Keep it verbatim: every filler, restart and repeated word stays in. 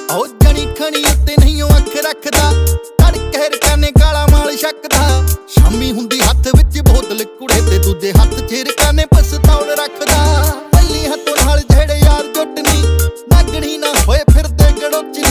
ओ जनी खनी उत्ते नहीं ओ अख रखदा, तड़के रकाने काला माल छकदा। शामी हुंदी हत्थ विच बोतल कुड़े ते दूजे हत्थ च